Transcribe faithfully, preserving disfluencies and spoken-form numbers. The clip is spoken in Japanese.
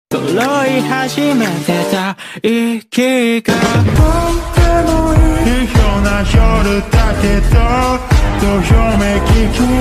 揃い始めてた息がとってもいいような夜だけどどよめき君